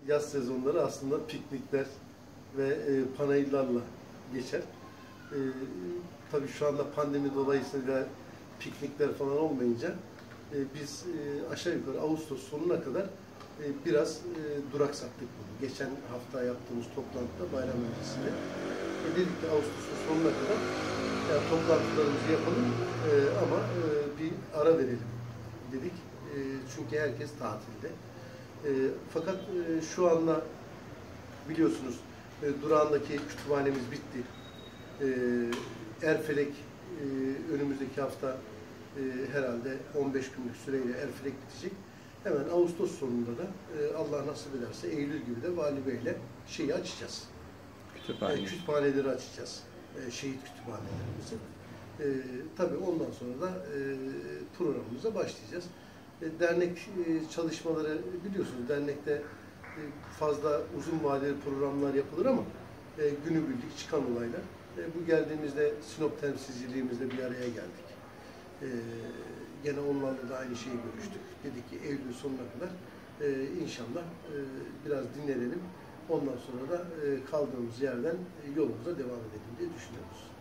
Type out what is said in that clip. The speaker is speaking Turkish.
yaz sezonları aslında piknikler ve panayırlarla geçer. Tabii şu anda pandemi dolayısıyla piknikler falan olmayınca biz aşağı yukarı Ağustos sonuna kadar biraz duraksattık bunu. Geçen hafta yaptığımız toplantıda bayram öncesinde dedik ki Ağustos'un sonuna kadar yani toplantılarımızı yapalım ama bir ara verelim dedik. Çünkü herkes tatilde. Fakat şu anda biliyorsunuz durağındaki kütüphanemiz bitti. Erfelek önümüzdeki hafta herhalde 15 günlük süreyle Erfelek bitecek. Hemen Ağustos sonunda da Allah nasip ederse Eylül gibi de Vali Bey'le şeyi açacağız. Kütüphaneleri açacağız. Şehit kütüphanelerimizi. Tabii ondan sonra da programımıza başlayacağız. Dernek çalışmaları biliyorsunuz dernekte fazla uzun vadeli programlar yapılır ama günübirlik çıkan olaylar. Bu geldiğimizde Sinop temsilciliğimizle bir araya geldik. Gene onlarla da aynı şeyi görüştük. Dedik ki Eylül sonuna kadar inşallah biraz dinlenelim. Ondan sonra da kaldığımız yerden yolumuza devam edelim diye düşünüyoruz.